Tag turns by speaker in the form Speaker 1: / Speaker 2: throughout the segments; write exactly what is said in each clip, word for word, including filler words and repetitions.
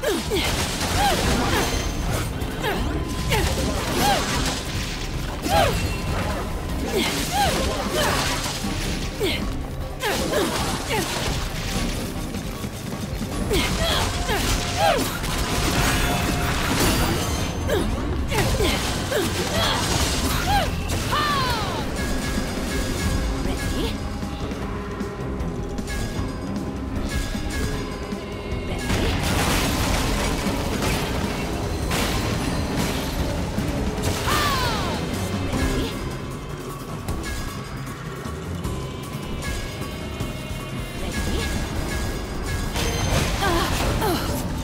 Speaker 1: Ready?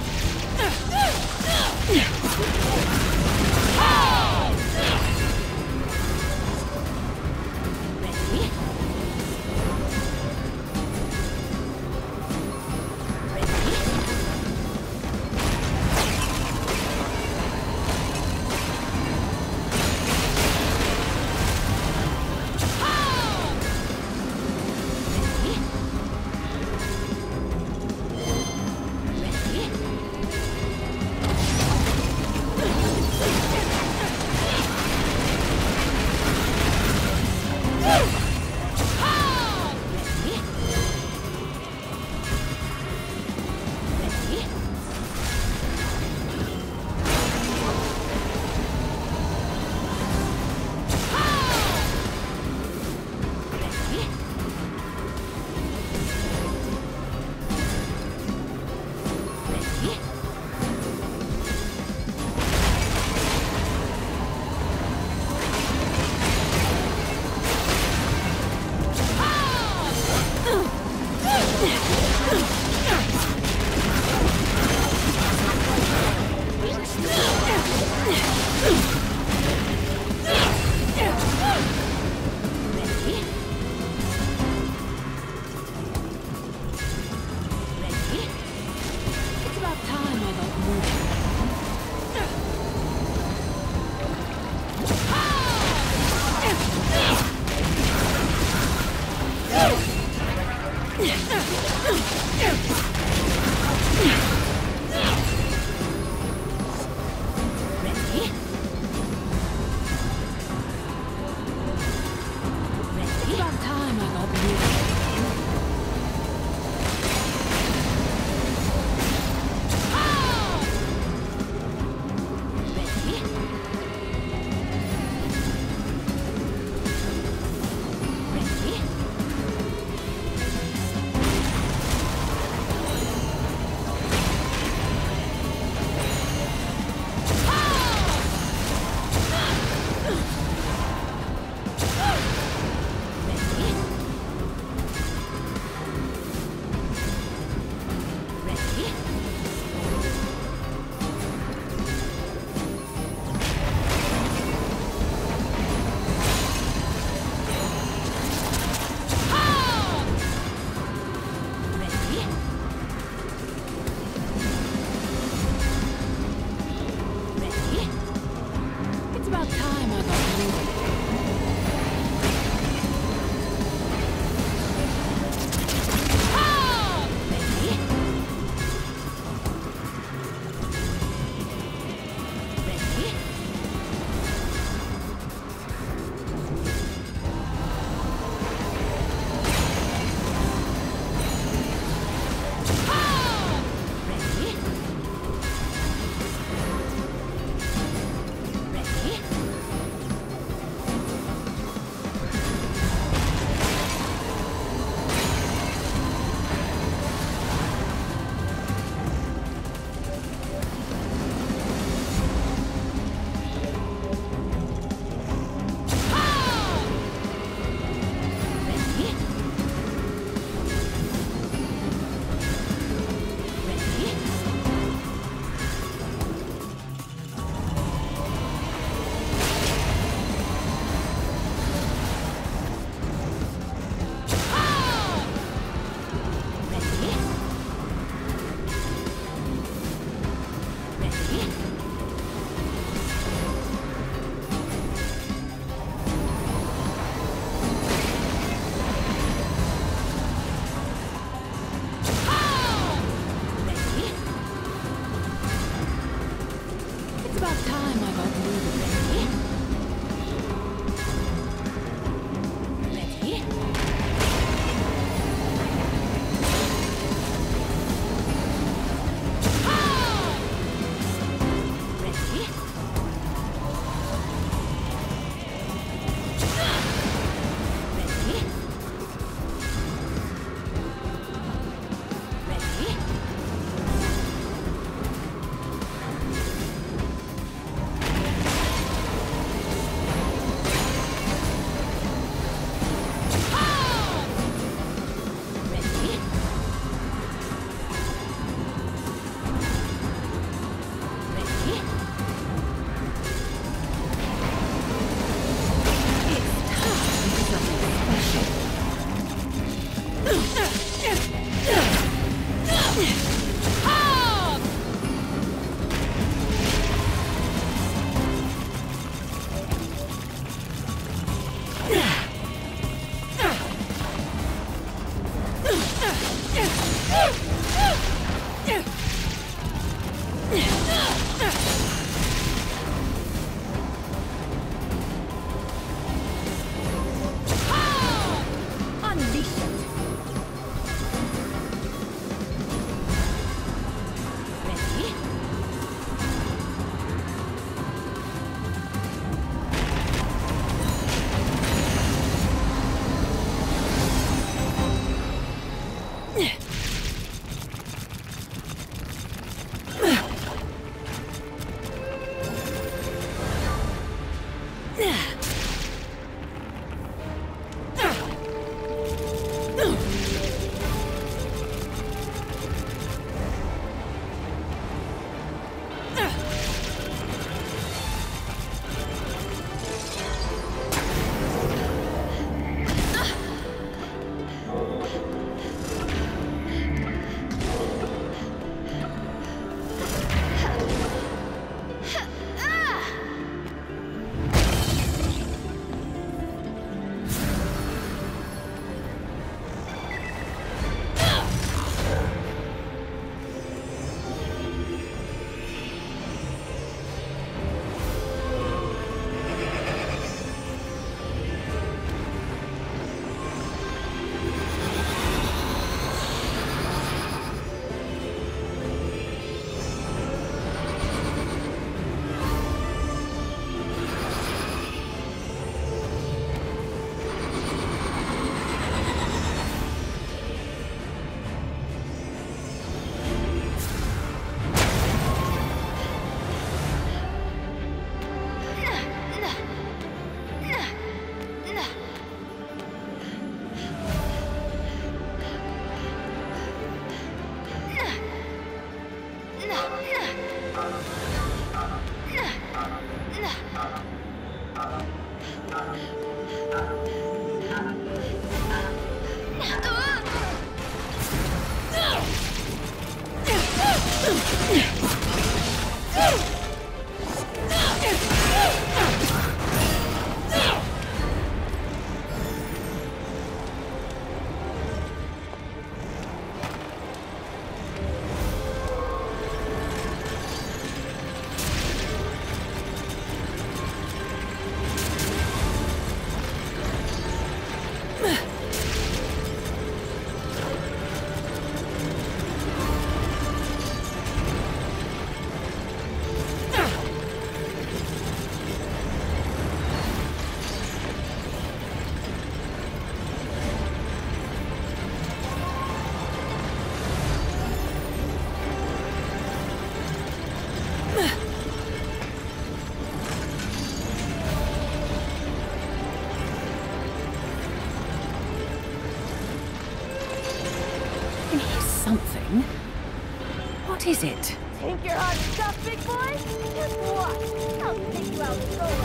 Speaker 1: Something. What is it?
Speaker 2: Think you're hot stuff, big boy? Just watch. I'll take you out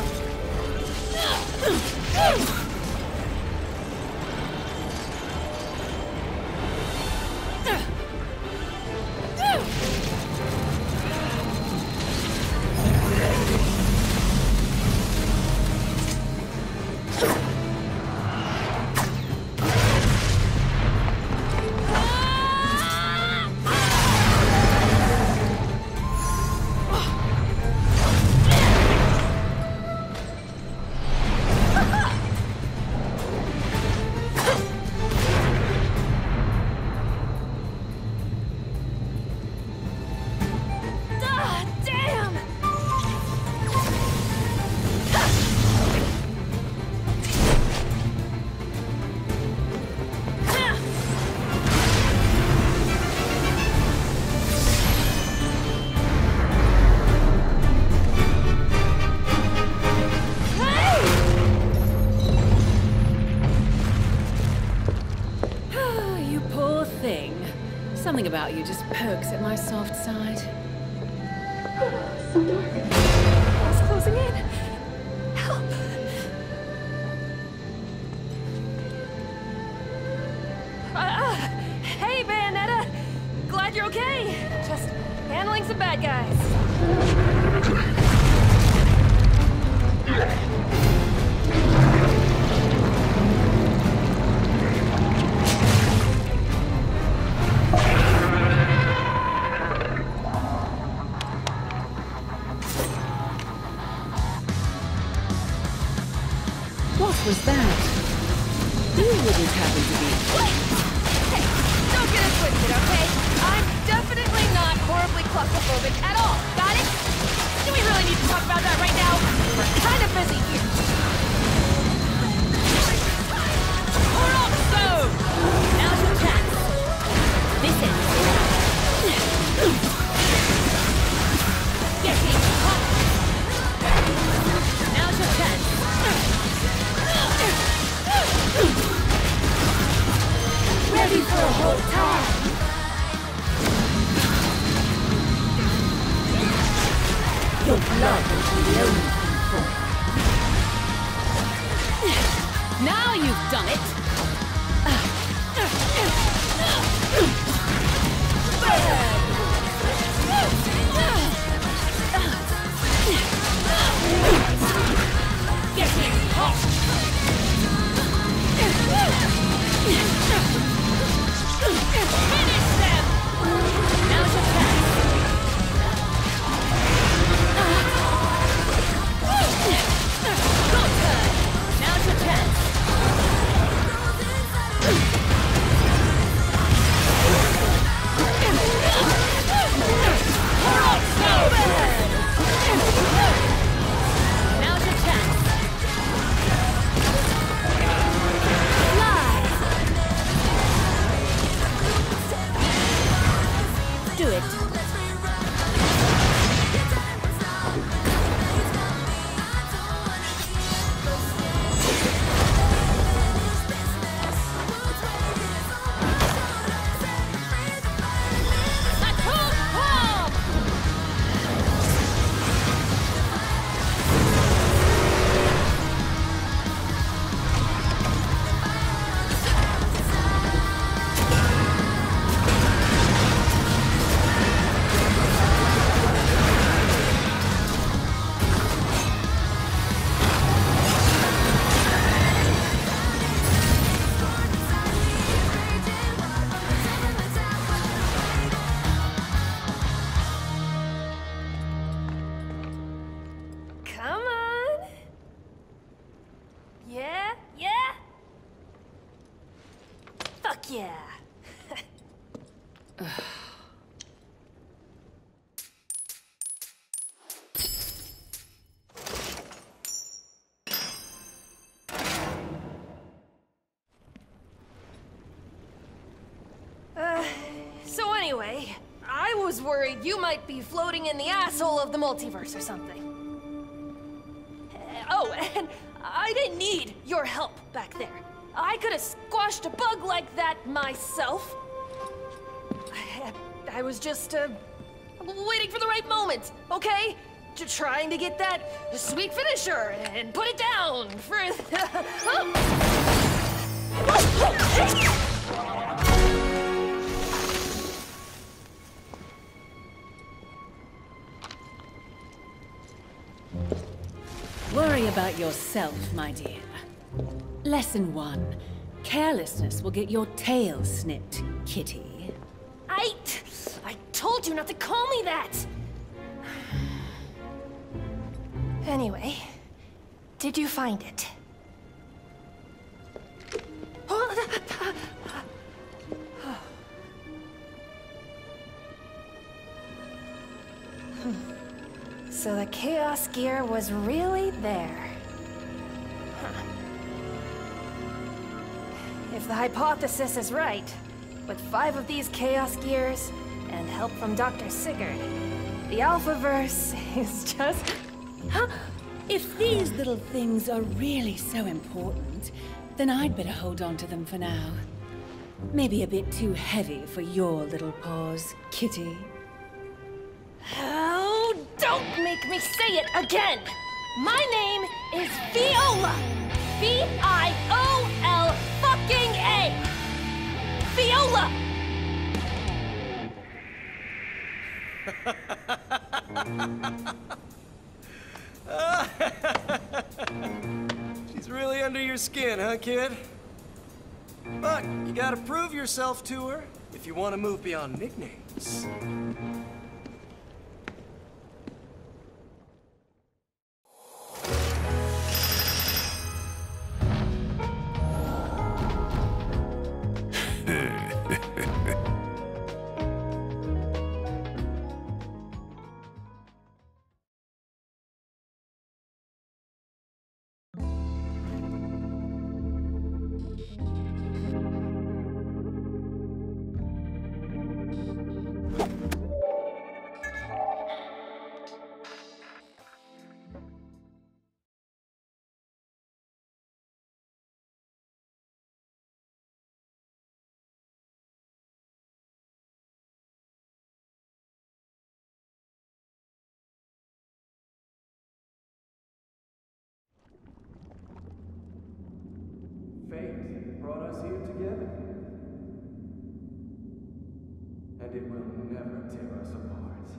Speaker 2: solo.
Speaker 1: Something about you just pokes at my soft side.
Speaker 2: So dark. It's closing in. Help! Uh, hey, Bayonetta! Glad you're okay. Just handling some bad guys.
Speaker 1: What was that? You wouldn't happen to be...
Speaker 2: What? Hey, don't get it twisted, okay? I'm definitely not horribly claustrophobic at all. Got it? Do we really need to talk about that right now? We're kind of busy here. Or also! Now's your chance. This is... Getting hot. Now's your chance. Ready for a whole time! Your blood will be lonely for. Now you've done it! Getting hot! Finish them! Now's your chance. Good turn. Now's your chance. yeah. uh, so anyway, I was worried you might be floating in the asshole of the multiverse or something. Uh, oh, and I didn't need your help back there. I could have squashed a bug like that myself. I, I was just, uh, waiting for the right moment, okay? Just trying to get that sweet finisher and put it down for...
Speaker 1: Worry about yourself, my dear. Lesson one. Carelessness will get your tail snipped, kitty.
Speaker 2: I... I told you not to call me that! Anyway, did you find it? So the Chaos Gear was really there. Huh. If the hypothesis is right, with five of these Chaos Gears and help from Doctor Sigurd, the Alphaverse is just...
Speaker 1: Huh? If these little things are really so important, then I'd better hold on to them for now. Maybe a bit too heavy for your little paws, kitty.
Speaker 2: Oh, don't make me say it again! My name is Viola! V I O L fucking A! Viola!
Speaker 3: She's really under your skin, huh, kid? But you gotta prove yourself to her if you want to move beyond nicknames. Fate brought us here together, and it will never tear us apart.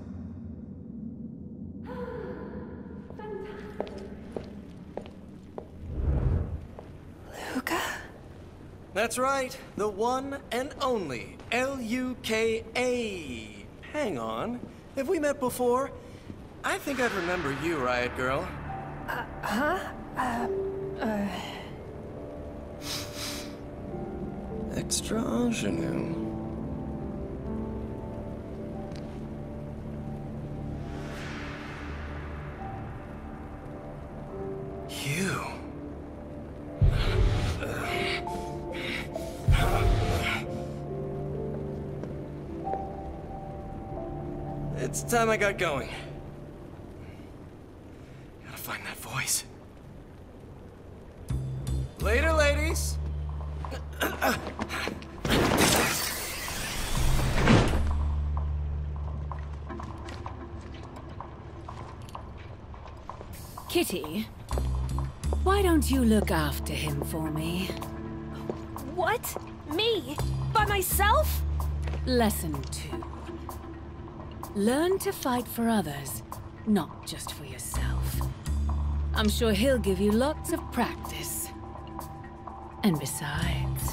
Speaker 2: Luka?
Speaker 3: That's right, the one and only L U K A. Hang on, have we met before? I think I'd remember you, Riot Girl.
Speaker 2: Uh, huh? Uh, uh...
Speaker 3: Extra ingenue. You. It's time I got going. Gotta find that voice. Later, ladies.
Speaker 1: Kitty, why don't you look after him for me?
Speaker 2: What? Me? By myself?
Speaker 1: Lesson two. Learn to fight for others, not just for yourself. I'm sure he'll give you lots of practice. And besides...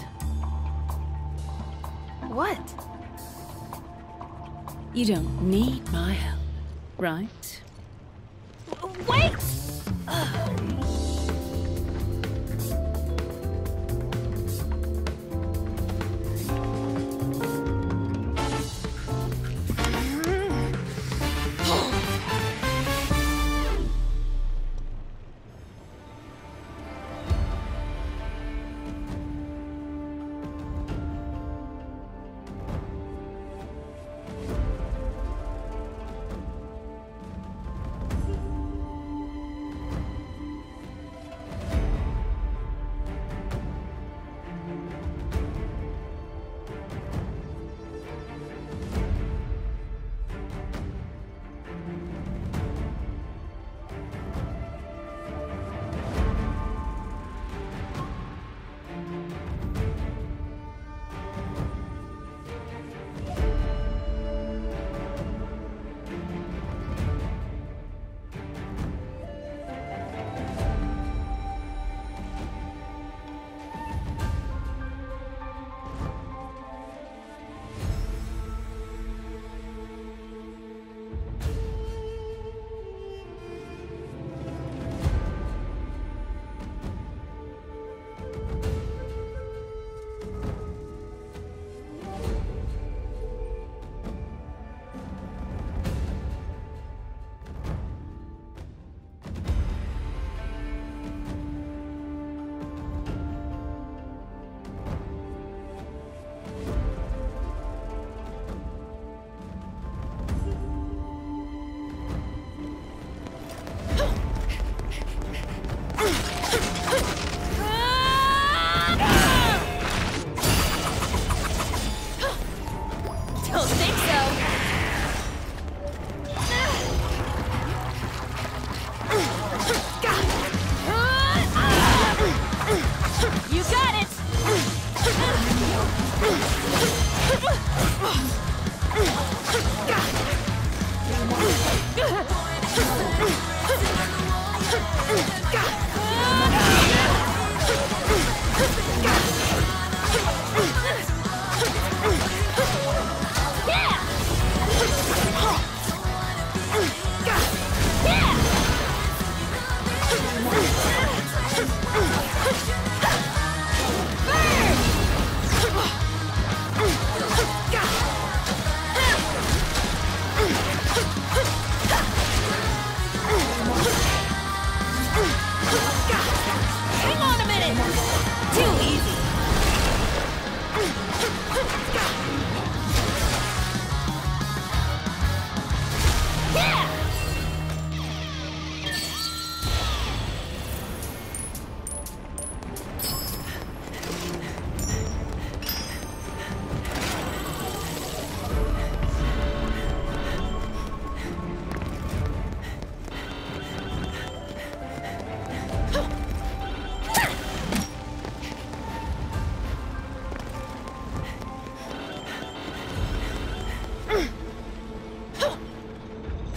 Speaker 2: What?
Speaker 1: You don't need my help, right?
Speaker 2: Wait!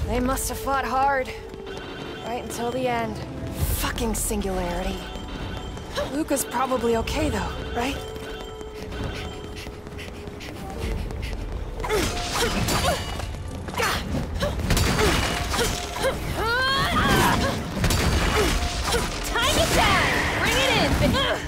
Speaker 2: They must have fought hard. Right until the end. Fucking singularity. Luca's probably okay though, right?
Speaker 1: Time it down! Bring it in, baby!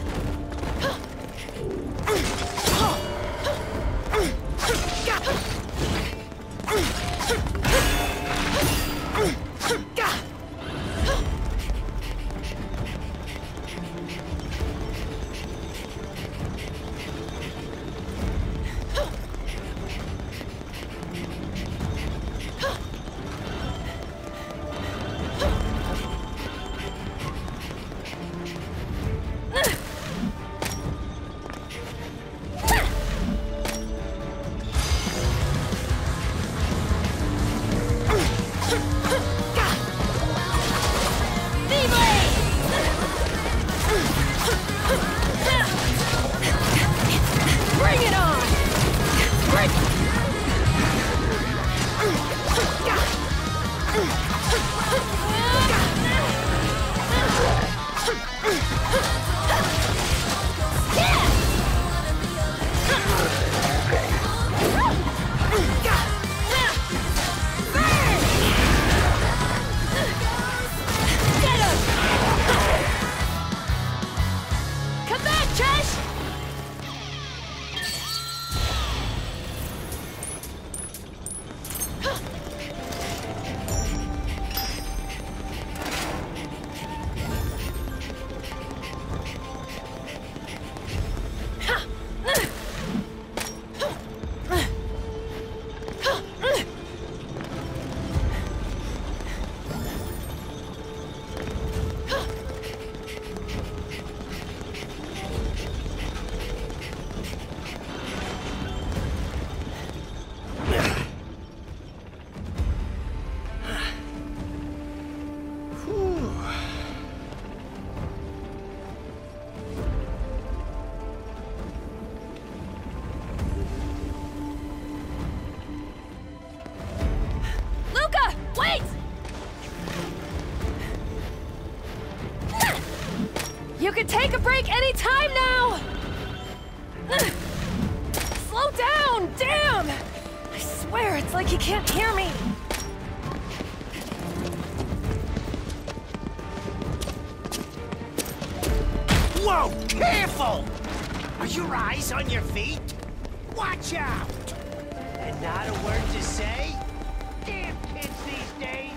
Speaker 2: Bring it on! Bring Come back, Trish! Luca, wait! You can take a break anytime now! Slow down, damn! I swear, it's like he can't hear me.
Speaker 4: Whoa! Careful! Are your eyes on your feet? Watch out! And not a word to say? Damn kids these days!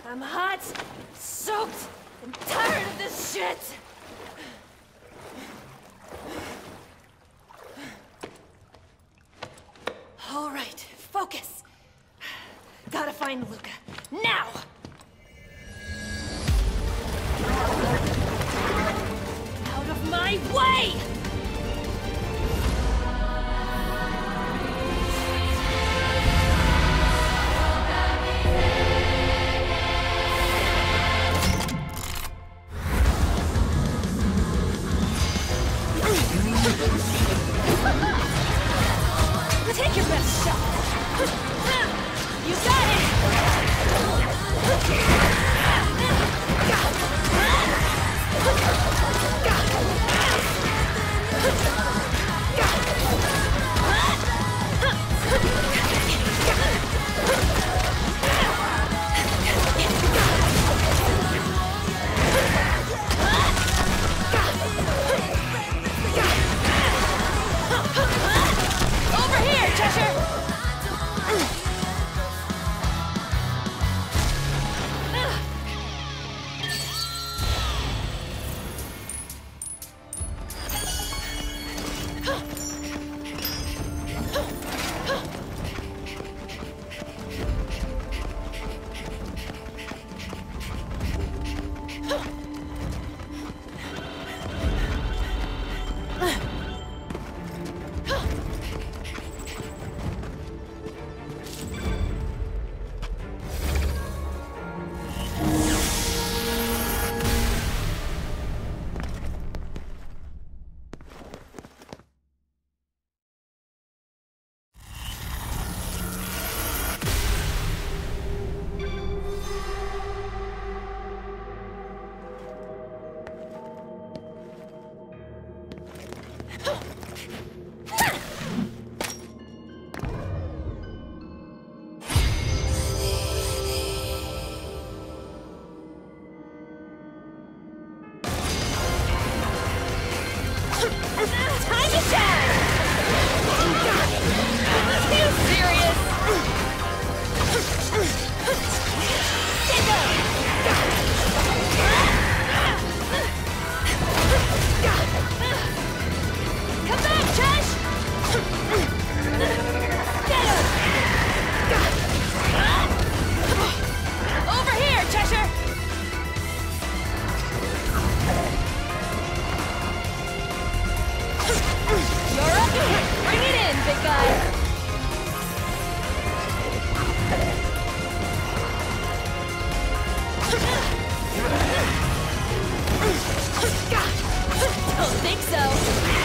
Speaker 2: I'm hot, soaked, and tired of this shit! All right, focus. Gotta find Luca. Now! Out of my way! Take your best shot! You got it! Over here, Cheshire! Time to shine! Too serious! Get up! Come back, Chesh! Get him! Over here, Cheshire! You're up! Bring it in, big guy! Don't think so!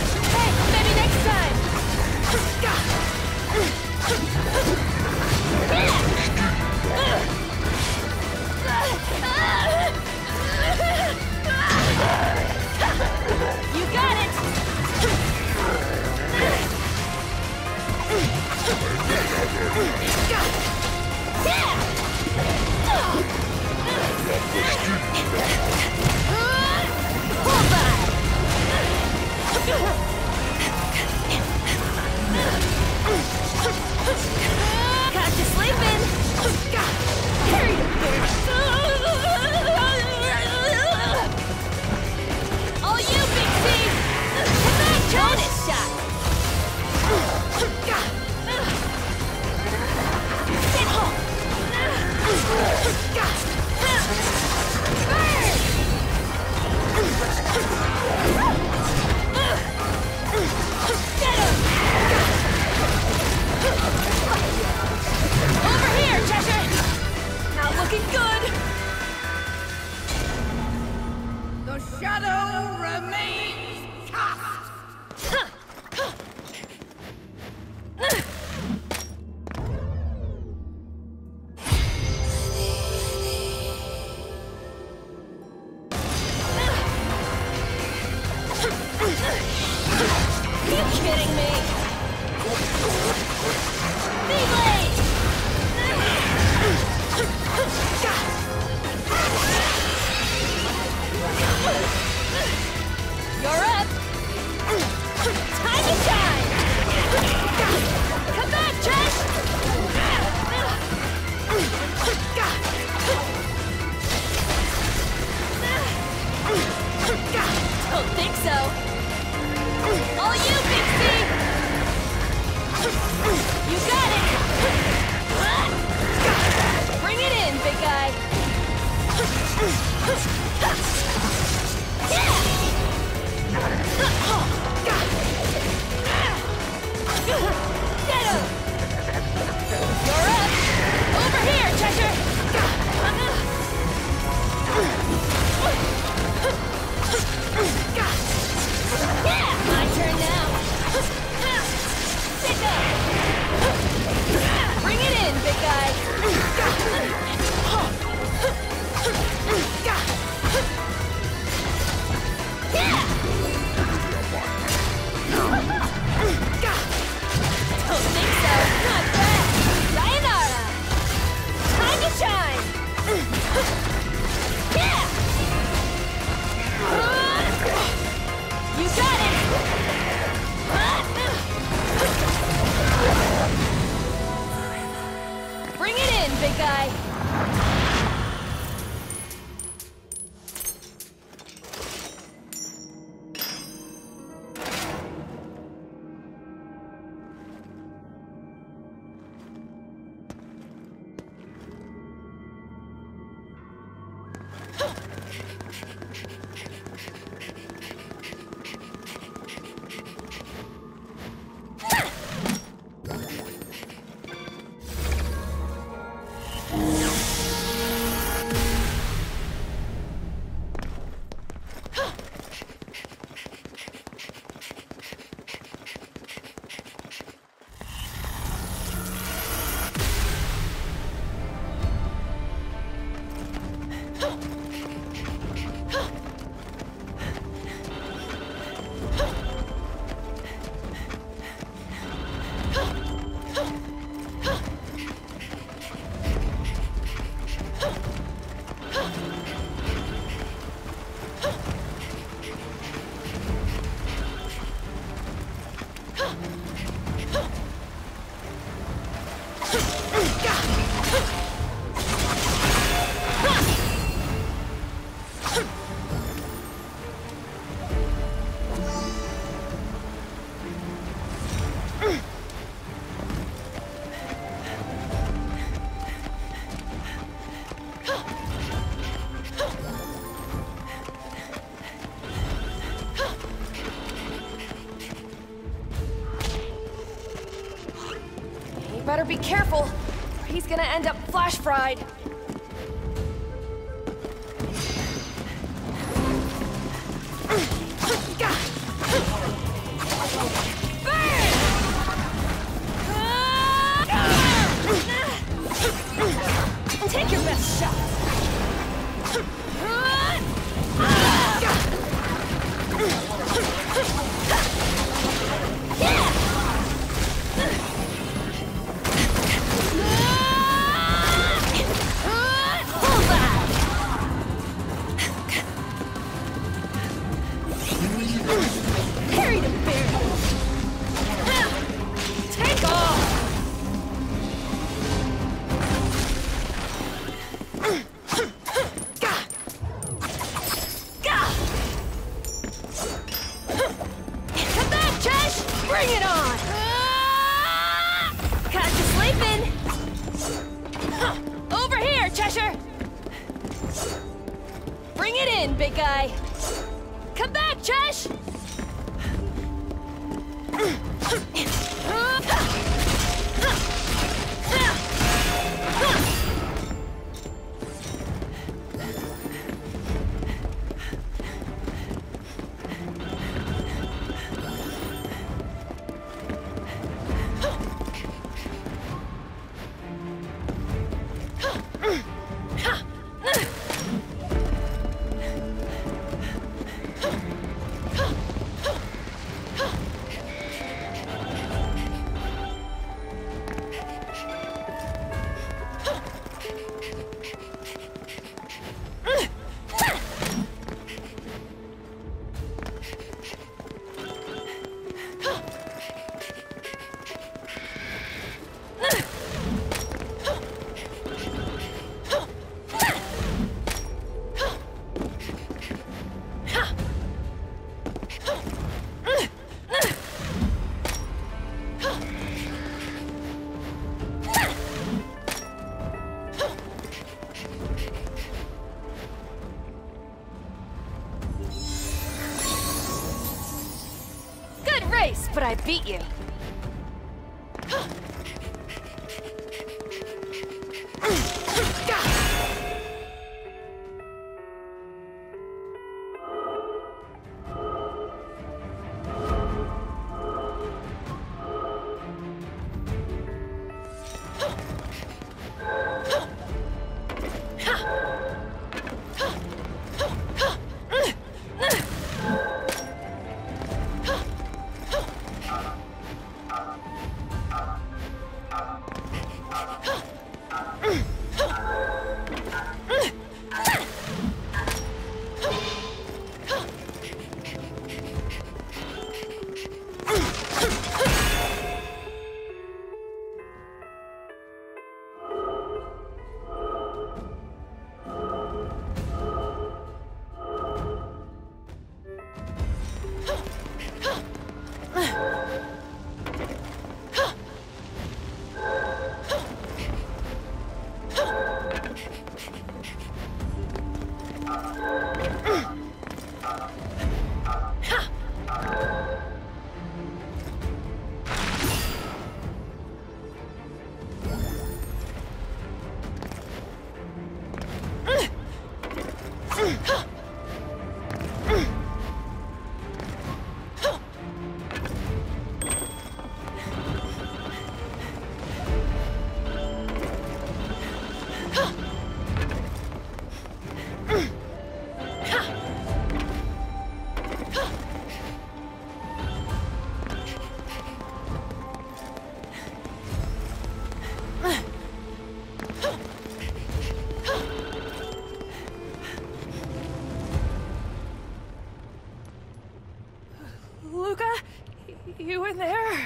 Speaker 2: Hey, maybe next time! kidding me? V-Blade! You're up! Time to shine! Come back, Trish! Don't think so. All you, Pixie! You got it! Bring it in, big guy! Yeah! Get him! You're up! Over here, Cheshire! Yeah! My turn now! Stick up! Bring it in, big guy! Yeah! Don't think so. Not bad. Sayonara. Time to shine. Yeah. You got it. Bring it in, big guy. Better be careful, or he's gonna end up flash fried. Burn! Take your best shot. Yeah! Bring it on! Got you sleeping! Over here, Cheshire! Bring it in, big guy! Come back, Chesh! Huh! race, but I beat you. Luca, you in there?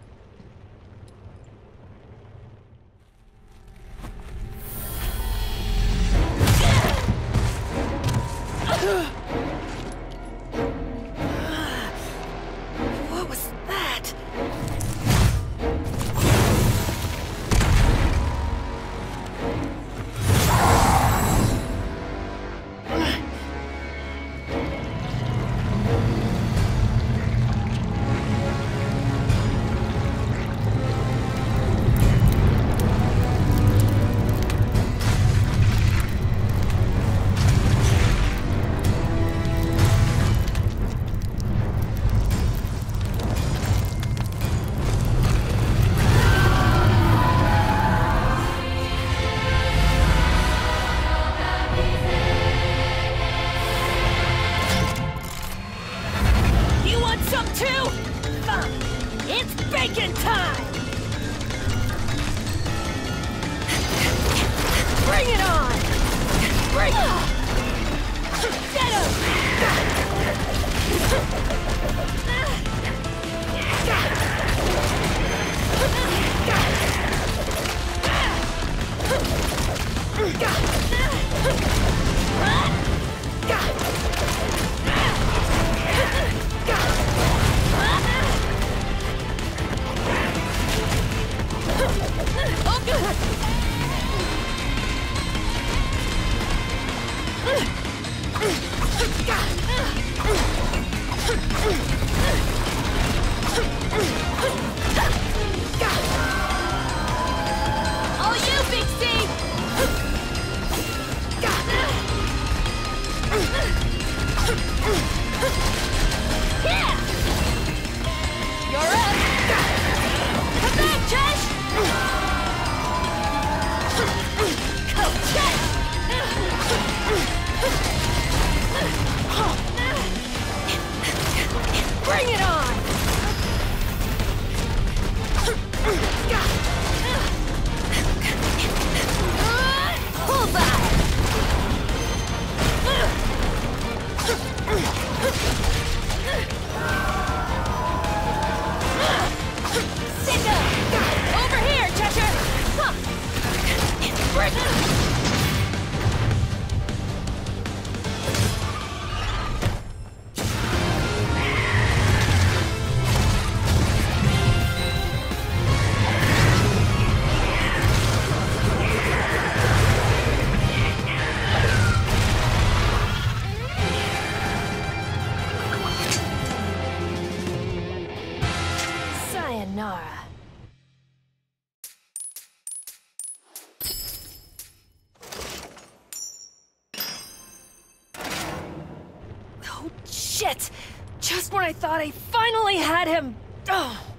Speaker 2: What was that? Shit! Just when I thought I finally had him. Oh.